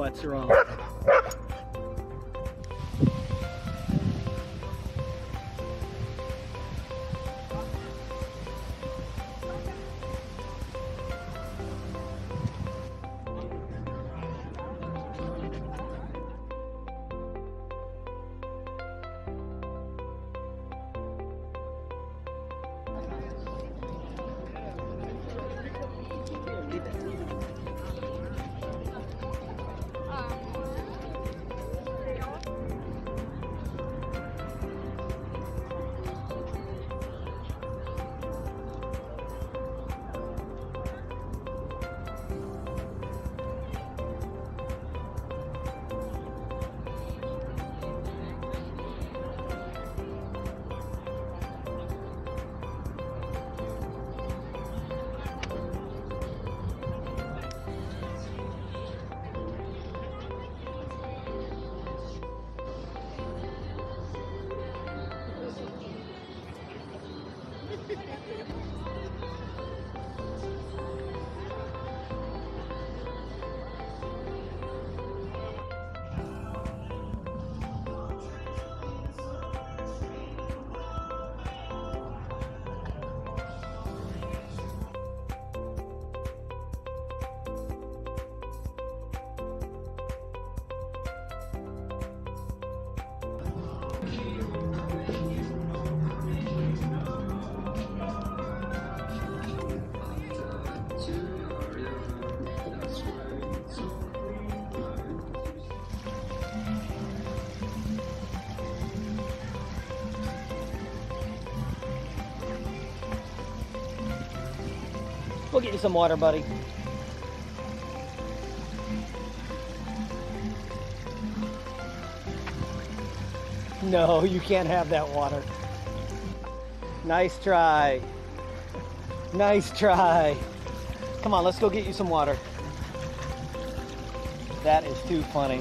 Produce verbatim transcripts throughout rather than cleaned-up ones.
sweats are on. We'll get you some water, buddy. No, you can't have that water. Nice try. Nice try. Come on, let's go get you some water. That is too funny.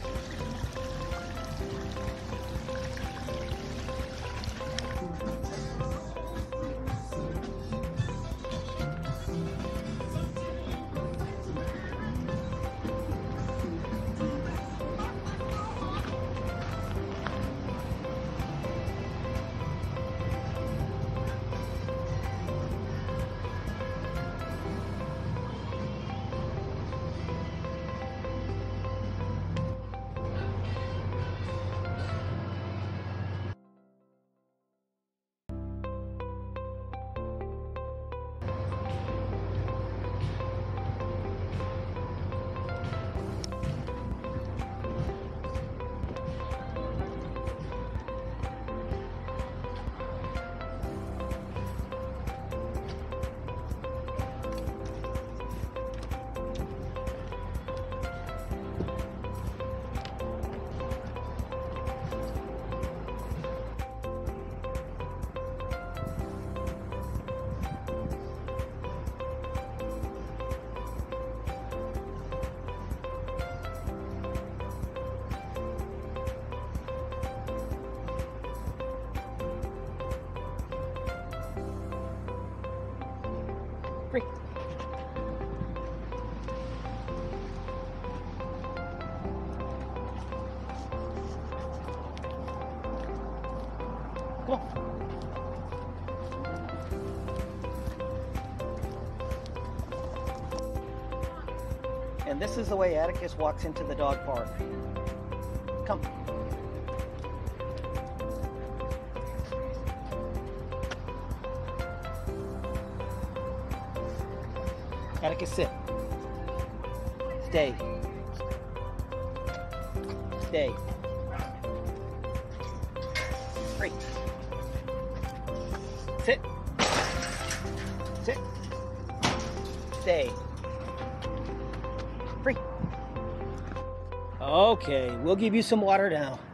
Free. Come on. And this is the way Atticus walks into the dog park. Come. Atticus, sit. Stay. Stay. Free. Sit. Sit. Stay. Free. Okay, we'll give you some water now.